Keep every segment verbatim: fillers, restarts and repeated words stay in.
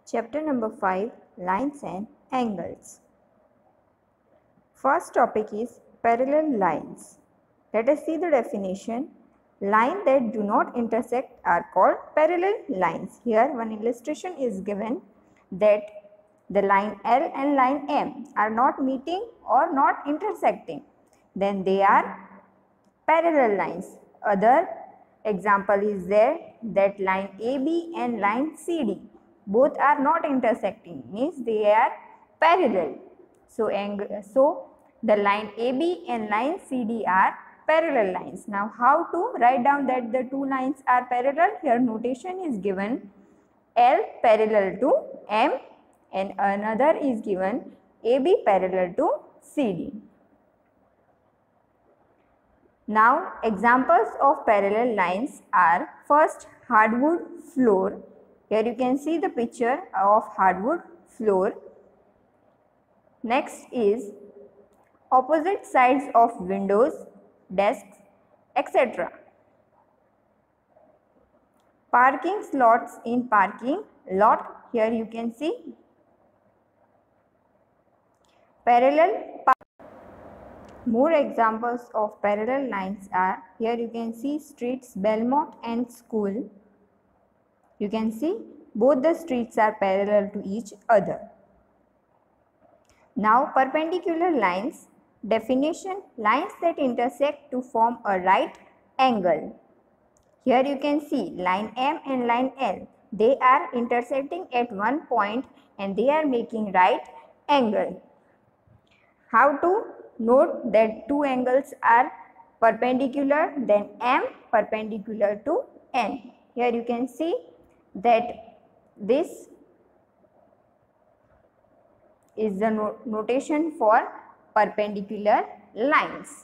Chapter number five, Lines and Angles. First topic is parallel lines. Let us see the definition. Lines that do not intersect are called parallel lines. Here one illustration is given that the line L and line M are not meeting or not intersecting. Then they are parallel lines. Other example is there that line A B and line C D both are not intersecting, means they are parallel. So, so the line A B and line C D are parallel lines. Now how to write down that the two lines are parallel? Here notation is given L parallel to M and another is given A B parallel to C D. Now examples of parallel lines are first hardwood floor. Here you can see the picture of hardwood floor. Next is opposite sides of windows, desks, et cetera. Parking slots in parking lot. Here you can see parallel. More examples of parallel lines are, here you can see streets Belmont and School. You can see both the streets are parallel to each other. Now perpendicular lines. Definition: lines that intersect to form a right angle. Here you can see line M and line L. They are intersecting at one point and they are making right angle. How to note that two angles are perpendicular? Then M perpendicular to N. Here you can see that this is the no notation for perpendicular lines.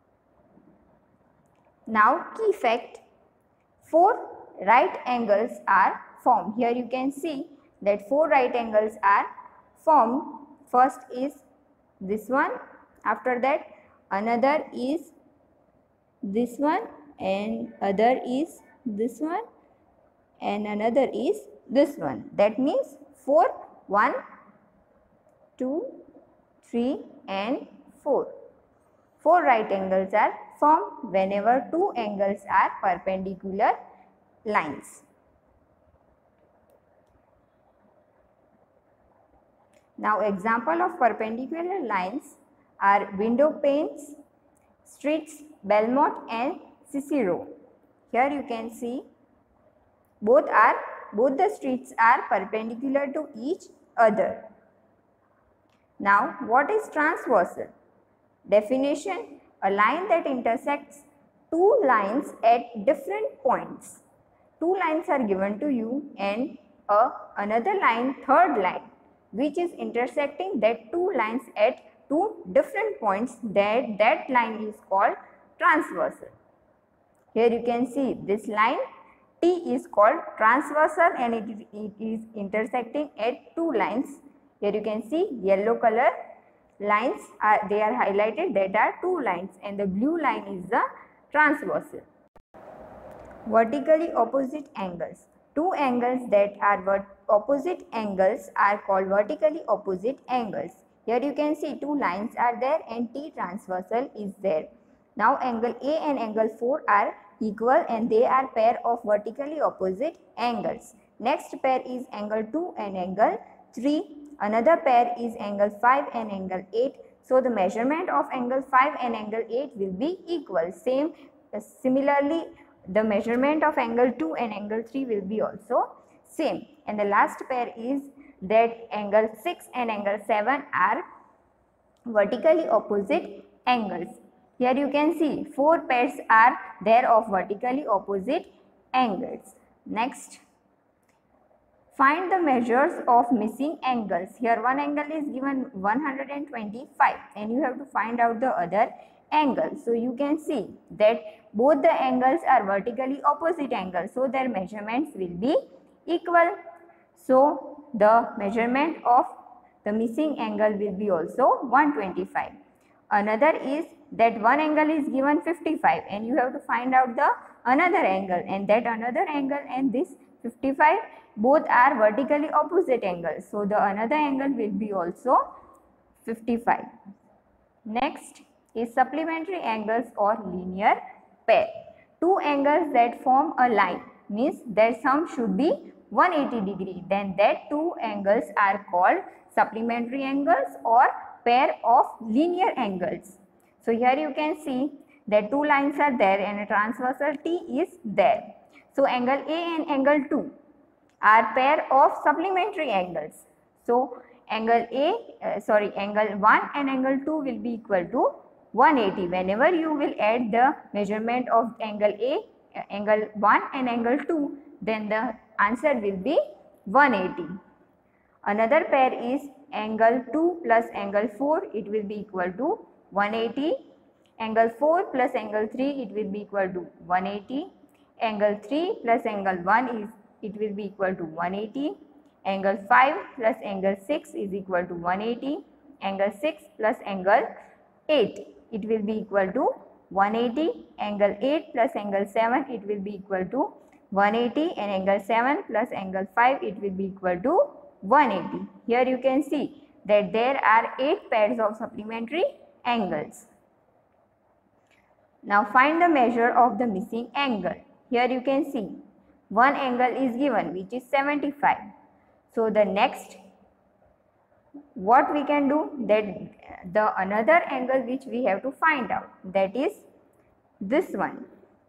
Now key fact: four right angles are formed. Here you can see that four right angles are formed. First is this one, after that another is this one, and other is this one, and another is this one. That means four, one, two, three and four. Four right angles are formed whenever two angles are perpendicular lines. Now example of perpendicular lines are window panes, streets Belmont and Cicero. Here you can see both are both the streets are perpendicular to each other. Now what is transversal? Definition: a line that intersects two lines at different points. Two lines are given to you and a another line, third line, which is intersecting that two lines at two different points, that that line is called transversal. Here you can see this line T is called transversal and it, it is intersecting at two lines. Here you can see yellow color lines are they are highlighted, that are two lines, and the blue line is the transversal. Vertically opposite angles. Two angles that are opposite angles are called vertically opposite angles. Here you can see two lines are there and T transversal is there. Now angle A and angle four are equal and they are pair of vertically opposite angles. Next pair is angle two and angle three. Another pair is angle five and angle eight. So the measurement of angle five and angle eight will be equal. Same uh, similarly the measurement of angle two and angle three will be also same. And the last pair is that angle six and angle seven are vertically opposite angles. Here you can see four pairs are there of vertically opposite angles. Next, find the measures of missing angles. Here one angle is given one hundred twenty-five and you have to find out the other angle. So you can see that both the angles are vertically opposite angles, so their measurements will be equal. So the measurement of the missing angle will be also one hundred twenty-five. Another is that one angle is given fifty-five and you have to find out the another angle, and that another angle and this fifty-five. Both are vertically opposite angles. So the another angle will be also fifty-five. Next is supplementary angles or linear pair. Two angles that form a line means their sum should be one hundred eighty degree. Then that two angles are called supplementary angles or pair of linear angles. So here you can see that two lines are there and a transversal T is there. So angle A and angle two are pair of supplementary angles. So angle A, uh, sorry, angle one and angle two will be equal to one hundred eighty. Whenever you will add the measurement of angle A, uh, angle one and angle two, then the answer will be one hundred eighty. Another pair is angle two plus angle four, it will be equal to one hundred eighty. Angle four plus angle three, it will be equal to one hundred eighty. Angle three plus angle one is it will be equal to one hundred eighty. Angle five plus angle six is equal to one hundred eighty. Angle six plus angle eight, it will be equal to one hundred eighty. Angle eight plus angle seven, it will be equal to one hundred eighty. And angle seven plus angle five, it will be equal to one hundred eighty. Here you can see that there are eight pairs of supplementary angles. Now find the measure of the missing angle. Here you can see one angle is given, which is seventy-five. So the next what we can do, that the another angle which we have to find out, that is this one.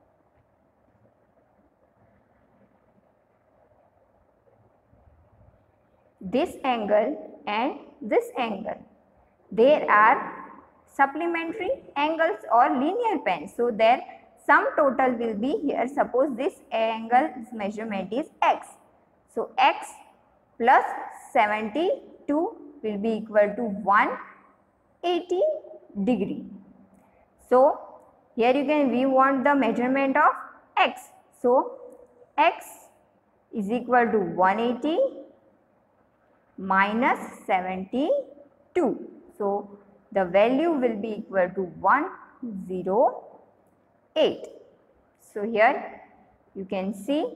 This angle and this angle, there are supplementary angles or linear pairs. So their sum total will be here. Suppose this angle's measurement is x. So x plus seventy-two will be equal to one hundred eighty degree. So here you can, we want the measurement of x. So x is equal to one hundred eighty minus seventy-two. So the value will be equal to one hundred eight. So here you can see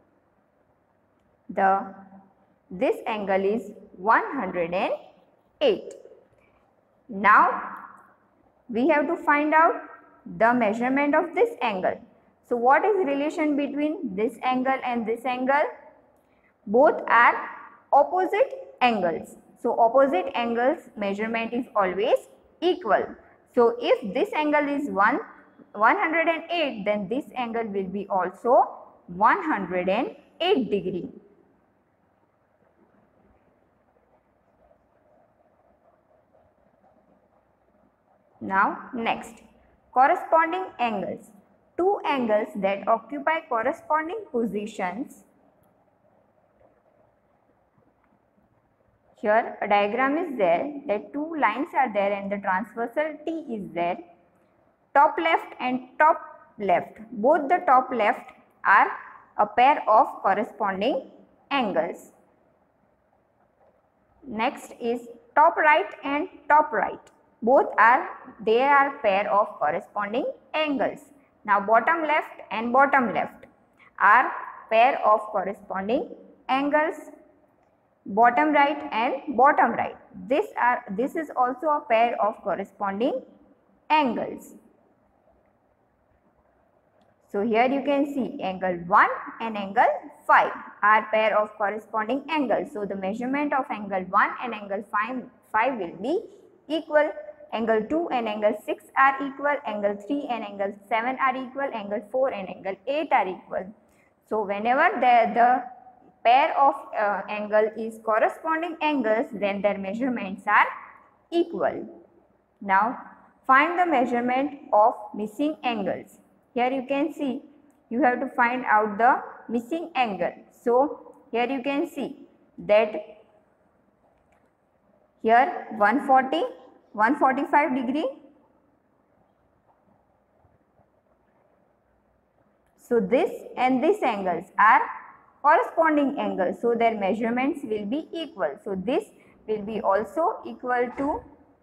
the this angle is one hundred eight. Now we have to find out the measurement of this angle. So what is the relation between this angle and this angle? Both are opposite angles. So opposite angles measurement is always equal. So if this angle is one, one hundred eight, then this angle will be also one hundred eight degree. Now next, corresponding angles. Two angles that occupy corresponding positions. Here a diagram is there that two lines are there and the transversal T is there. Top left and top left, both the top left are a pair of corresponding angles. Next is top right and top right, both are, they are pair of corresponding angles. Now bottom left and bottom left are pair of corresponding angles. Bottom right and bottom right, this are this is also a pair of corresponding angles. So here you can see angle one and angle five are pair of corresponding angles. So the measurement of angle one and angle five will be equal. Angle two and angle six are equal. Angle three and angle seven are equal. Angle four and angle eight are equal. So whenever the, the pair of uh, angle is corresponding angles, then their measurements are equal. Now find the measurement of missing angles. Here you can see you have to find out the missing angle. So here you can see that here one forty, one forty-five degree. So this and this angles are corresponding angles. So their measurements will be equal. So this will be also equal to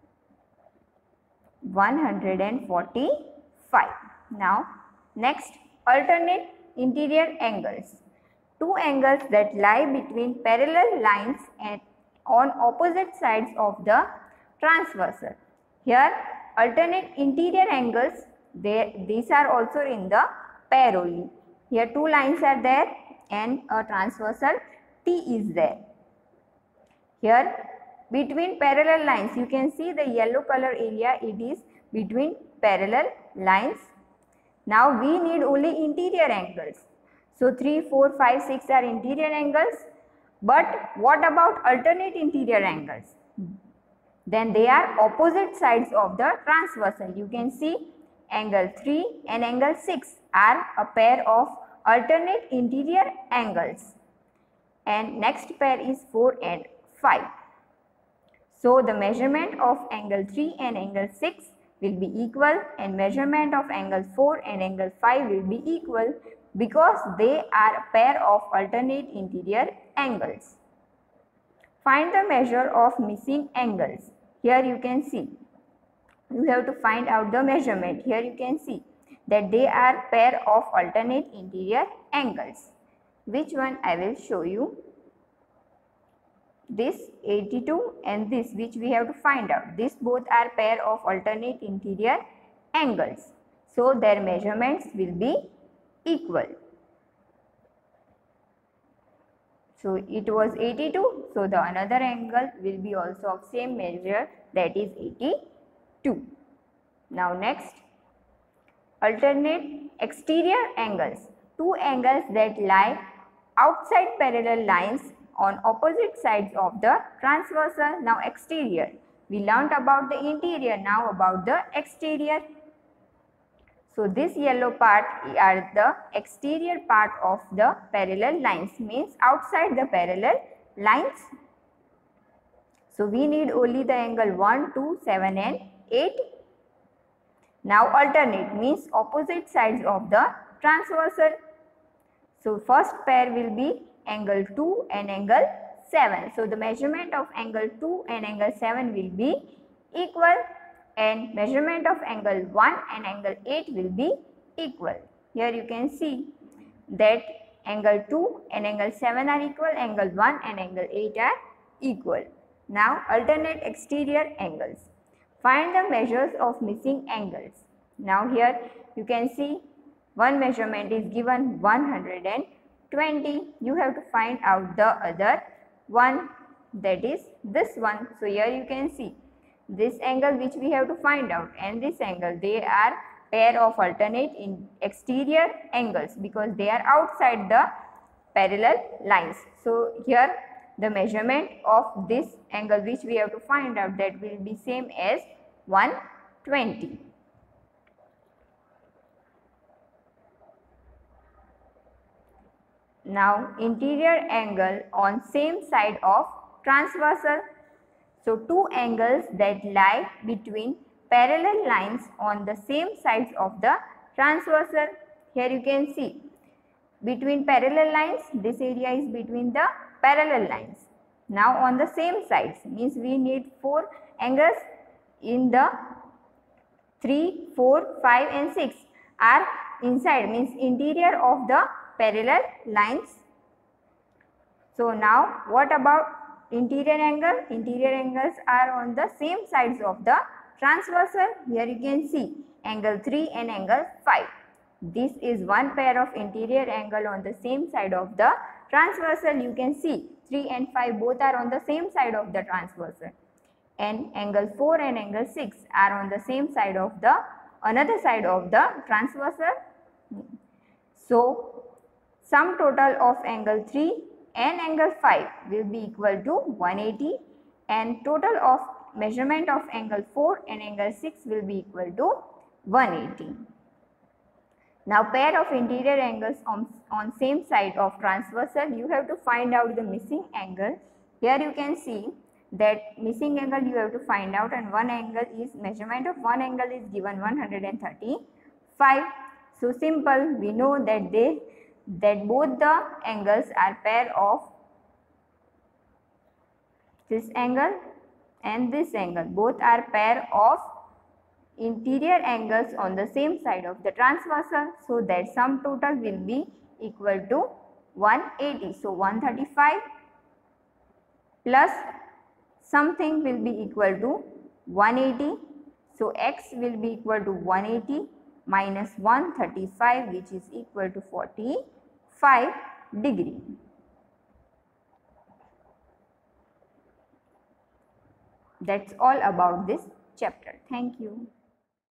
one hundred forty-five. Now next, alternate interior angles. Two angles that lie between parallel lines and on opposite sides of the transversal. Here alternate interior angles, they, these are also in the pair only. Here two lines are there and a transversal T is there. Here between parallel lines, you can see the yellow color area, it is between parallel lines. Now we need only interior angles. So three, four, five, six are interior angles. But what about alternate interior angles? Then they are opposite sides of the transversal. You can see angle three and angle six are a pair of alternate interior angles. And next pair is four and five. So the measurement of angle three and angle six will be equal and measurement of angle four and angle five will be equal because they are a pair of alternate interior angles. Find the measure of missing angles. Here you can see, you have to find out the measurement. Here you can see that they are pair of alternate interior angles. Which one I will show you? This eighty-two and this, which we have to find out. These both are pair of alternate interior angles. So their measurements will be equal. So it was eighty-two. So the another angle will be also of same measure, that is eighty-two. Now next, alternate exterior angles. Two angles that lie outside parallel lines on opposite sides of the transversal. Now exterior. We learnt about the interior, now about the exterior. So this yellow part are the exterior part of the parallel lines, means outside the parallel lines. So we need only the angle one, two, seven and eight. Now alternate means opposite sides of the transversal. So first pair will be angle two and angle seven. So the measurement of angle two and angle seven will be equal and measurement of angle one and angle eight will be equal. Here you can see that angle two and angle seven are equal, angle one and angle eight are equal. Now alternate exterior angles. Find the measures of missing angles. Now here you can see one measurement is given one hundred twenty. You have to find out the other one, that is this one. So here you can see this angle which we have to find out and this angle, they are pair of alternate in exterior angles because they are outside the parallel lines. So here the measurement of this angle which we have to find out, that will be same as one hundred twenty. Now interior angle on same side of transversal. So two angles that lie between parallel lines on the same sides of the transversal. Here you can see between parallel lines, this area is between the parallel lines. Now on the same sides, means we need four angles in the three, four, five and six are inside, means interior of the parallel lines. So now what about interior angle? Interior angles are on the same sides of the transversal. Here you can see angle three and angle five. This is one pair of interior angle on the same side of the transversal. You can see three and five both are on the same side of the transversal, and angle four and angle six are on the same side of the another side of the transversal. So sum total of angle three and angle five will be equal to one hundred eighty and total of measurement of angle four and angle six will be equal to one hundred eighty. Now pair of interior angles on, on same side of transversal, you have to find out the missing angle. Here you can see that missing angle you have to find out, and one angle is measurement of one angle is given one hundred thirty-five. So simple, we know that they that both the angles are pair of this angle and this angle, both are pair of interior angles on the same side of the transversal. So that sum total will be equal to one hundred eighty. So one hundred thirty-five plus something will be equal to one hundred eighty. So x will be equal to one hundred eighty minus one hundred thirty-five, which is equal to forty-five degree. That's all about this chapter. Thank you.